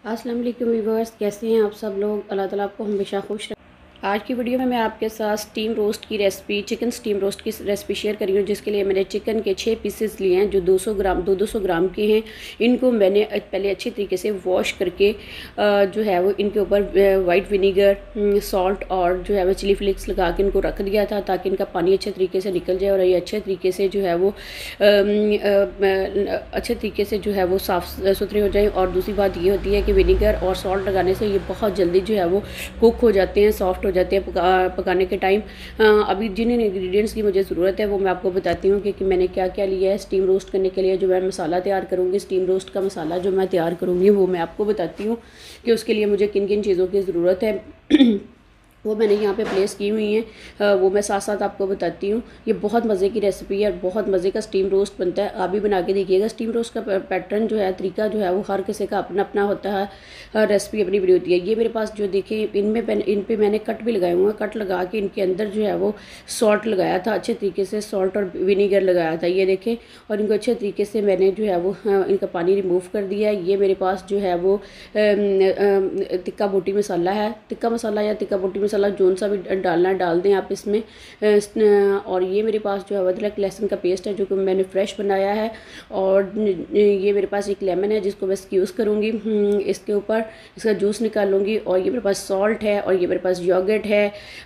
अस्सलाम वालेकुम व्यूअर्स, कैसे हैं आप सब लोग। अल्लाह ताला आपको हमेशा खुश रखे। आज की वीडियो में मैं आपके साथ स्टीम रोस्ट की रेसिपी, चिकन स्टीम रोस्ट की रेसिपी शेयर कर रही हूँ, जिसके लिए मैंने चिकन के 6 पीसेस लिए हैं जो 200 ग्राम 200 ग्राम के हैं। इनको मैंने पहले अच्छी तरीके से वॉश करके जो है वो इनके ऊपर वाइट विनीगर, सॉल्ट और जो है वो चिली फ्लेक्स लगा के इनको रख दिया था, ताकि इनका पानी अच्छे तरीके से निकल जाए और ये अच्छे तरीके से जो है वो अच्छे तरीके से जो है वो साफ़ सुथरे हो जाए। और दूसरी बात ये होती है कि विनीगर और सॉल्ट लगाने से ये बहुत जल्दी जो है वो कुक हो जाते हैं, सॉफ्ट हो जाते हैं पकाने के टाइम। अभी जिन इंग्रेडिएंट्स की मुझे ज़रूरत है वो मैं आपको बताती हूँ कि मैंने क्या क्या लिया है। स्टीम रोस्ट करने के लिए जो मैं मसाला तैयार करूँगी, स्टीम रोस्ट का मसाला जो मैं तैयार करूँगी वो मैं आपको बताती हूँ कि उसके लिए मुझे किन किन चीज़ों की ज़रूरत है। वो मैंने यहाँ पे प्लेस की हुई हैं, वो मैं साथ साथ आपको बताती हूँ। ये बहुत मज़े की रेसिपी है और बहुत मज़े का स्टीम रोस्ट बनता है, आप भी बना के देखिएगा। स्टीम रोस्ट का पैटर्न जो है, तरीका जो है वो हर किसी का अपना अपना होता है, रेसिपी अपनी बनी होती है। ये मेरे पास जो देखिए इन पे मैंने कट भी लगाए हुए हैं। कट लगा के इनके अंदर जो है वो सॉल्ट लगाया था, अच्छे तरीके से सॉल्ट और विनीगर लगाया था, ये देखें। और इनको अच्छे तरीके से मैंने जो है वो इनका पानी रिमूव कर दिया है। ये मेरे पास जो है वो टिक्का बोटी मसाला है। टिक्का मसाला या टिक्का बोटी मसाला जोन सा भी डालना डाल दें आप इसमें। और ये मेरे पास जो है अदरक लहसुन का पेस्ट है जो कि मैंने फ्रेश बनाया है। और ये मेरे पास एक लेमन है जिसको मैं यूज़ करूँगी, इसके ऊपर इसका जूस निकालूंगी। और ये मेरे पास सॉल्ट है और ये मेरे पास योगर्ट है।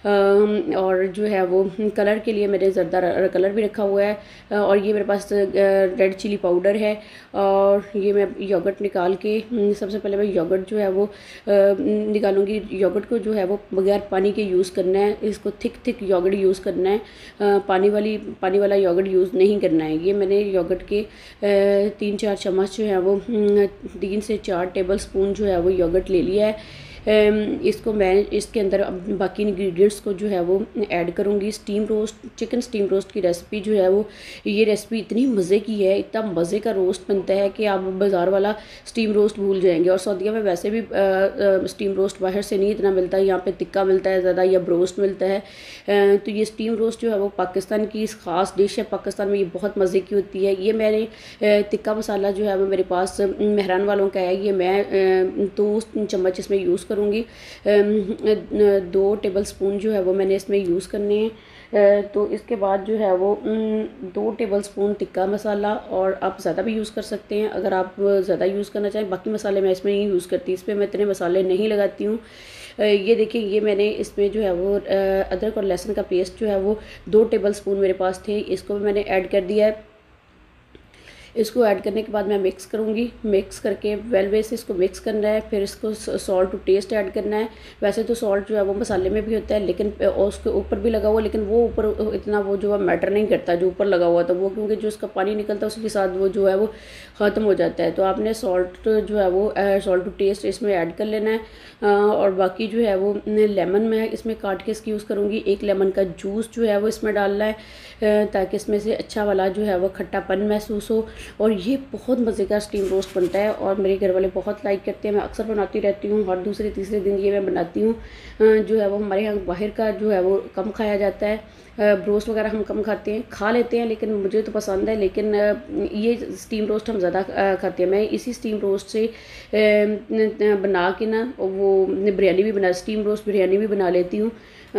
और जो है वो कलर के लिए मैंने ज़रदा कलर भी रखा हुआ है। और ये मेरे पास रेड चिली पाउडर है। और ये मैं योगर्ट निकाल के सबसे पहले मैं योगर्ट जो है वो निकालूंगी। योगर्ट को जो है वो बगैर पानी के यूज़ करना है, इसको थिक योगर्ट यूज़ करना है, पानी वाला योगर्ट यूज़ नहीं करना है। ये मैंने योगर्ट के 3-4 चम्मच जो है वो 3 से 4 टेबल स्पून जो है वो योगर्ट ले लिया है। इसको मैं इसके अंदर बाकी इंग्रेडिएंट्स को जो है वो ऐड करूँगी। चिकन स्टीम रोस्ट की रेसिपी जो है वो, ये रेसिपी इतनी मज़े की है, इतना मज़े का रोस्ट बनता है कि आप बाज़ार वाला स्टीम रोस्ट भूल जाएंगे। और सऊदीया में वैसे भी स्टीम रोस्ट बाहर से नहीं इतना मिलता है, यहाँ पे टिक्का मिलता है ज़्यादा या ब्रोस्ट मिलता है। तो ये स्टीम रोस्ट जो है वो पाकिस्तान की ख़ास डिश है, पाकिस्तान में ये बहुत मज़े की होती है। ये मैंने टिक्का मसाला जो है वो मेरे पास मेहरान वालों का है, ये मैं 2 चम्मच इसमें यूज़ करूँगी। 2 टेबल स्पून जो है वो मैंने इसमें यूज़ करने हैं। तो इसके बाद जो है वो 2 टेबल स्पून टिक्का मसाला, और आप ज़्यादा भी यूज़ कर सकते हैं अगर आप ज़्यादा यूज़ करना चाहें। बाकी मसाले मैं इसमें नहीं यूज़ करती, इस पर मैं इतने मसाले नहीं लगाती हूँ। ये देखिए, ये मैंने इसमें जो है वो अदरक और लहसुन का पेस्ट जो है वो 2 टेबल स्पून मेरे पास थे, इसको भी मैंने ऐड कर दिया है। इसको ऐड करने के बाद मैं मिक्स करूँगी, मिक्स करके वेल से इसको मिक्स करना है। फिर इसको सॉल्ट टू टेस्ट ऐड करना है। वैसे तो सॉल्ट जो है वो मसाले में भी होता है, लेकिन उसके ऊपर भी लगा हुआ, लेकिन वो ऊपर इतना वो जो है मैटर नहीं करता जो ऊपर लगा हुआ था वो, क्योंकि जो उसका पानी निकलता है उसके साथ वो जो है वो ख़त्म हो जाता है। तो आपने सॉल्ट जो है वो सॉल्ट टू टेस्ट इसमें ऐड कर लेना है। और बाकी जो है वो लेमन मैं इसमें काट के इसकी यूज़ करूँगी। 1 लेमन का जूस जो है वो इसमें डालना है, ताकि इसमें से अच्छा वाला जो है वो खट्टापन महसूस हो। और ये बहुत मज़े का स्टीम रोस्ट बनता है और मेरे घर वाले बहुत लाइक करते हैं। मैं अक्सर बनाती रहती हूँ, हर दूसरे तीसरे दिन ये मैं बनाती हूँ। जो है वो हमारे यहाँ बाहर का जो है वो कम खाया जाता है, ब्रोस्ट वगैरह हम कम खाते हैं, खा लेते हैं, लेकिन मुझे तो पसंद है। लेकिन ये स्टीम रोस्ट हम ज़्यादा खाते हैं। मैं इसी स्टीम रोस्ट से बना के ना वो बिरयानी भी स्टीम रोस्ट बिरयानी भी बना लेती हूँ।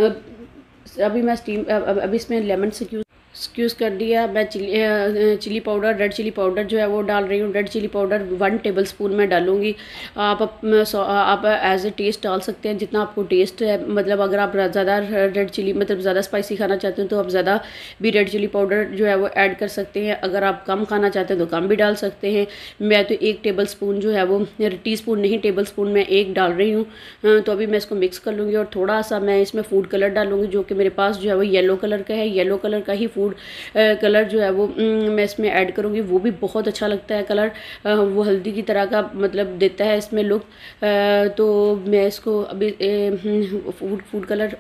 अभी मैं अभी इसमें लेमन यूज़ कर दिया। मैं chili powder, red chili powder जो है वो डाल रही हूँ। Red chili powder 1 tablespoon में डालूँगी। आप एज ए टेस्ट डाल सकते हैं जितना आपको टेस्ट है, मतलब अगर आप ज़्यादा रेड चिली मतलब ज़्यादा स्पाइसी खाना चाहते हैं तो आप ज़्यादा भी रेड चिली पाउडर जो है वो ऐड कर सकते हैं। अगर आप कम खाना चाहते हैं तो कम भी डाल सकते हैं। मैं तो 1 टेबल स्पून जो है वो, टीस्पून नहीं टेबल स्पून में 1 डाल रही हूँ। तो अभी मैं इसको मिक्स कर लूँगी और थोड़ा सा मैं इसमें फूड कलर डालूँगी, जो कि मेरे पास जो है वो येलो कलर का है। येलो कलर का ही फूड कलर जो है वो मैं इसमें ऐड करूँगी, वो भी बहुत अच्छा लगता है कलर। वो हल्दी की तरह का मतलब देता है इसमें लुक। तो मैं इसको अभी फूड कलर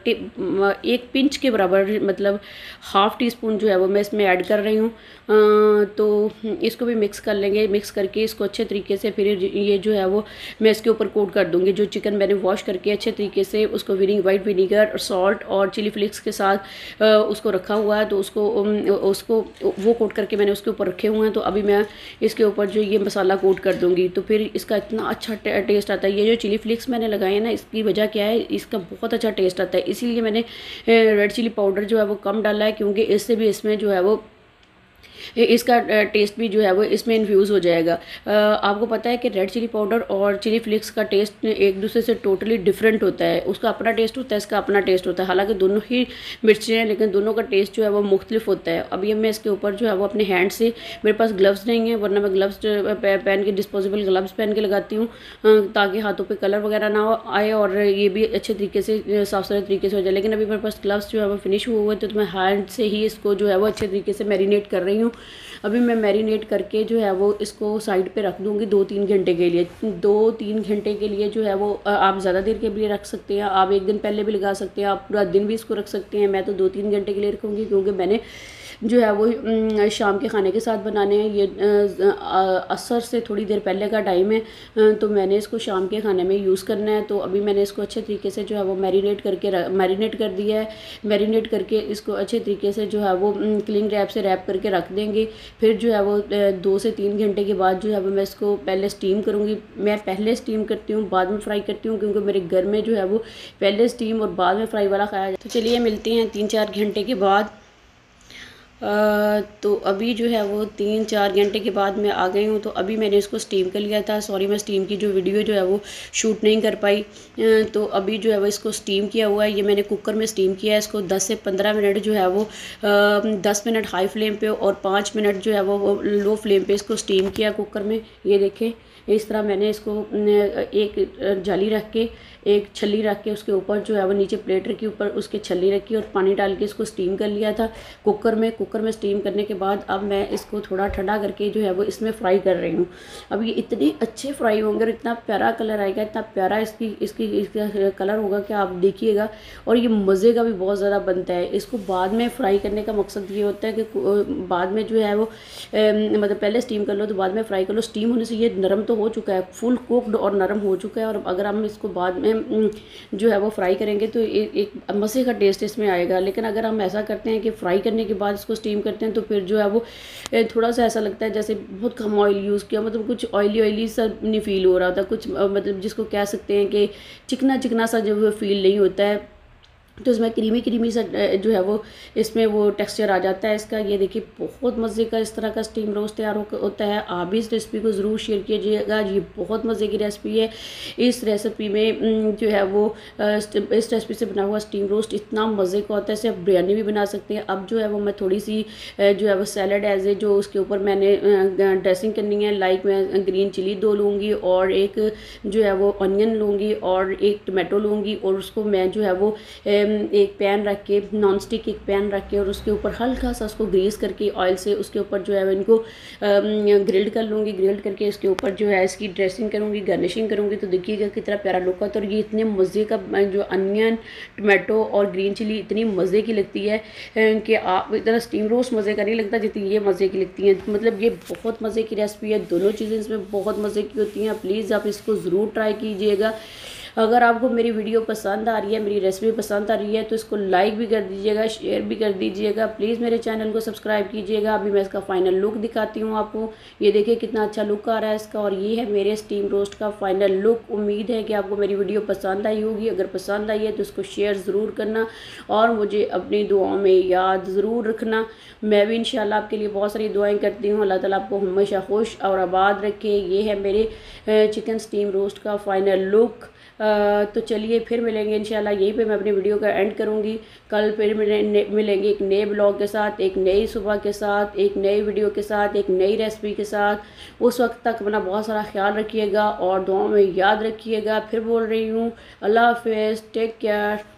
1 पिंच के बराबर, मतलब ½ टीस्पून जो है वो मैं इसमें ऐड कर रही हूँ। तो इसको भी मिक्स कर लेंगे। मिक्स करके इसको अच्छे तरीके से फिर ये जो है वो मैं इसके ऊपर कोट कर दूँगी। जो चिकन मैंने वॉश करके अच्छे तरीके से उसको वाइट विनीगर और सॉल्ट और चिली फ्लेक्स के साथ उसको रखा हुआ तो उसको वो कोट करके मैंने उसके ऊपर रखे हुए हैं। तो अभी मैं इसके ऊपर जो ये मसाला कोट कर दूँगी, तो फिर इसका इतना अच्छा टेस्ट आता है। ये जो चिली फ्लेक्स मैंने लगाए हैं ना, इसकी वजह क्या है, इसका बहुत अच्छा टेस्ट आता है। इसीलिए मैंने रेड चिली पाउडर जो है वो कम डाला है, क्योंकि इससे भी इसमें जो है वो इसका टेस्ट भी जो है वो इसमें इन्फ्यूज़ हो जाएगा। आपको पता है कि रेड चिली पाउडर और चिली फ्लेक्स का टेस्ट एक दूसरे से टोटली डिफरेंट होता है। उसका अपना टेस्ट होता है, इसका अपना टेस्ट होता है। हालांकि दोनों ही मिर्चें हैं, लेकिन दोनों का टेस्ट जो है वो मुख्तलिफ होता है। अभी मैं इसके ऊपर जो है वो अपने हैंड से, मेरे पास ग्लव्स नहीं है, वरना मैं ग्लव्स पहन के, डिस्पोजेबल ग्लव्स पहन के लगाती हूँ, ताकि हाथों पर कलर वगैरह ना आए और ये भी अच्छे तरीके से साफ सुथरे तरीके से हो जाए। लेकिन अभी मेरे पास ग्लव्स जो है वो फिनिश हुए हुए थे, तो मैं हैंड से ही इसको जो है वो अच्छे तरीके से मैरिनेट कर रही हूँ। अभी मैं मैरिनेट करके जो है वो इसको साइड पे रख दूँगी 2-3 घंटे के लिए। 2-3 घंटे के लिए जो है वो आप ज़्यादा देर के लिए रख सकते हैं, आप एक दिन पहले भी लगा सकते हैं, आप पूरा दिन भी इसको रख सकते हैं। मैं तो 2-3 घंटे के लिए रखूँगी, क्योंकि मैंने जो है वो शाम के खाने के साथ बनाने हैं। ये असर से थोड़ी देर पहले का टाइम है, तो मैंने इसको शाम के खाने में यूज़ करना है। तो अभी मैंने इसको अच्छे तरीके से जो है वो मैरिनेट कर दिया है। मैरिनेट करके इसको अच्छे तरीके से जो है वो क्लिंग रैप से रैप करके रख देंगे। फिर जो है वो 2 से 3 घंटे के बाद जो है वो मैं इसको पहले स्टीम करूँगी। मैं पहले स्टीम करती हूँ, बाद में फ्राई करती हूँ, क्योंकि मेरे घर में जो है वो पहले स्टीम और बाद में फ्राई वाला खाया जाता है। तो चलिए मिलते हैं 3-4 घंटे के बाद। तो अभी जो है वो 3-4 घंटे के बाद मैं आ गई हूँ। तो अभी मैंने इसको स्टीम कर लिया था। सॉरी, मैं स्टीम की जो वीडियो जो है वो शूट नहीं कर पाई। तो अभी जो है वो इसको स्टीम किया हुआ है। ये मैंने कुकर में स्टीम किया है। इसको 10 से 15 मिनट जो है वो 10 मिनट हाई फ्लेम पे और 5 मिनट जो है वो लो फ्लेम पे इसको स्टीम किया कुकर में। ये देखें, इस तरह मैंने इसको एक जाली रख के, एक छल्ली रख के, उसके ऊपर जो है वो नीचे प्लेट रखी, ऊपर उसके छल्ली रखी और पानी डाल के इसको स्टीम कर लिया था कुकर में स्टीम करने के बाद अब मैं इसको थोड़ा ठंडा करके जो है वो इसमें फ्राई कर रही हूँ। अब ये इतने अच्छे फ्राई होंगे और इतना प्यारा कलर आएगा, इतना प्यारा इसका कलर होगा कि आप देखिएगा। और ये मज़े का भी बहुत ज़्यादा बनता है। इसको बाद में फ्राई करने का मकसद ये होता है कि बाद में जो है वो मतलब पहले स्टीम कर लो तो बाद में फ्राई कर लो। स्टीम होने से ये नरम तो हो चुका है, फुल कुक्ड और नरम हो चुका है। और अगर हम इसको बाद में जो है वो फ्राई करेंगे तो एक मज़े का टेस्ट इसमें आएगा। लेकिन अगर हम ऐसा करते हैं कि फ्राई करने के बाद इसको स्टीम करते हैं, तो फिर जो है वो थोड़ा सा ऐसा लगता है जैसे बहुत कम ऑयल यूज़ किया, मतलब कुछ ऑयली सा नहीं फील हो रहा था, कुछ मतलब जिसको कह सकते हैं कि चिकना सा जो वो फील नहीं होता है। तो इसमें क्रीमी सा जो है वो इसमें वो टेक्सचर आ जाता है इसका। ये देखिए, बहुत मज़े का इस तरह का स्टीम रोस्ट तैयार होता है। आप भी इस रेसिपी को ज़रूर शेयर कीजिएगा। ये बहुत मज़े की रेसिपी है। इस रेसिपी में जो है वो इस रेसिपी से बना हुआ स्टीम रोस्ट इतना मज़े का होता है, इसे आप बिरयानी भी बना सकते हैं। अब जो है वो मैं थोड़ी सी जो है वो सैलड एज ए जो उसके ऊपर मैंने ड्रेसिंग करनी है, लाइक मैं ग्रीन चिली 2 लूँगी और एक जो है वो ऑनियन लूँगी और एक टमाटो लूँगी। और उसको मैं जो है वो एक पैन रख के, नॉन स्टिक एक पैन रख के और उसके ऊपर हल्का सा उसको ग्रीस करके ऑयल से उसके ऊपर जो है इनको ग्रिल्ड कर लूँगी। ग्रिल्ड करके इसके ऊपर जो है इसकी ड्रेसिंग करूँगी, गार्निशिंग करूँगी। तो देखिएगा कितना प्यारा लुक आता है। और ये इतने मज़े का जो अनियन, टमाटो और ग्रीन चिली इतनी मज़े की लगती है कि आप इतना स्टीम रोस्ट मज़े का नहीं लगता जितनी ये मज़े की लगती है। मतलब ये बहुत मज़े की रेसिपी है। दोनों चीज़ें इसमें बहुत मज़े की होती हैं। प्लीज़ आप इसको ज़रूर ट्राई कीजिएगा। अगर आपको मेरी वीडियो पसंद आ रही है, मेरी रेसिपी पसंद आ रही है, तो इसको लाइक भी कर दीजिएगा, शेयर भी कर दीजिएगा। प्लीज़ मेरे चैनल को सब्सक्राइब कीजिएगा। अभी मैं इसका फाइनल लुक दिखाती हूँ आपको। ये देखिए कितना अच्छा लुक आ रहा है इसका। और ये है मेरे स्टीम रोस्ट का फाइनल लुक। उम्मीद है कि आपको मेरी वीडियो पसंद आई होगी। अगर पसंद आई है तो इसको शेयर ज़रूर करना और मुझे अपनी दुआओं में याद ज़रूर रखना। मैं भी इंशाल्लाह आपके लिए बहुत सारी दुआएँ करती हूँ। अल्लाह ताला आपको हमेशा खुश और आबाद रखे। ये है मेरे चिकन स्टीम रोस्ट का फाइनल लुक। तो चलिए फिर मिलेंगे इंशाल्लाह। यहीं पे मैं अपनी वीडियो का एंड करूँगी। कल फिर मिलेंगे एक नए ब्लॉग के साथ, एक नई सुबह के साथ, एक नई वीडियो के साथ, एक नई रेसिपी के साथ। उस वक्त तक अपना बहुत सारा ख्याल रखिएगा और दुआओं में याद रखिएगा। फिर बोल रही हूँ, अल्लाह हाफ़िज़, टेक केयर।